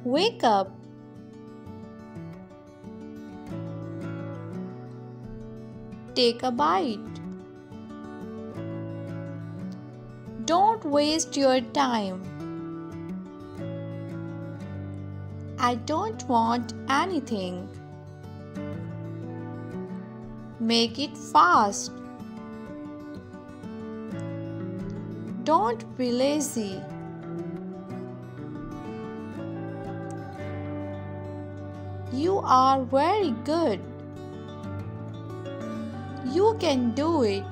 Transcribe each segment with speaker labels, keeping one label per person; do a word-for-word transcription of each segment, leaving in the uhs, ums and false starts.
Speaker 1: Wake up. Take a bite. Don't waste your time. I don't want anything. Make it fast. Don't be lazy. You are very good. You can do it.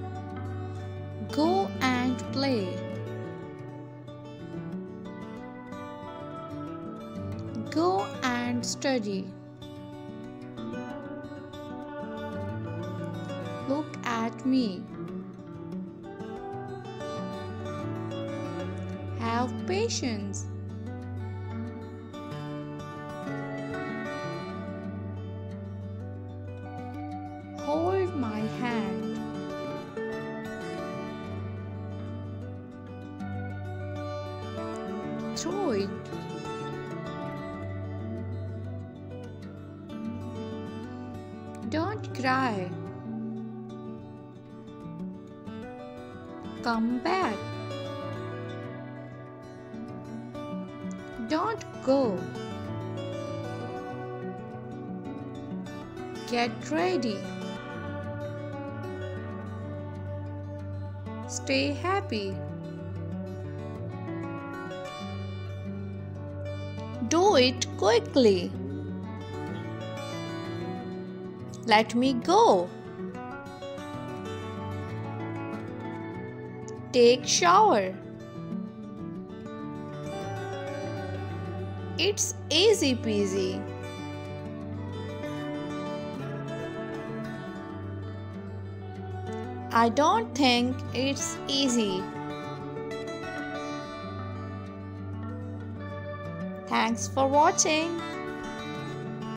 Speaker 1: Go and play. Go and study. Look at me. Have patience. Hold my hand. Throw it. Don't cry. Come back. Don't go. Get ready. Stay happy. Do it quickly. Let me go. Take shower. It's easy peasy. I don't think it's easy. Thanks for watching.